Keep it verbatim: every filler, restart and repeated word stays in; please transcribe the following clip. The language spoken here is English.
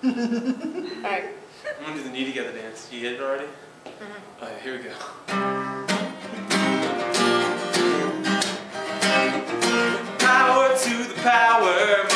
Alright. I'm gonna do the knee together dance. You get it already? Mm-hmm. Alright, here we go. Power to the power.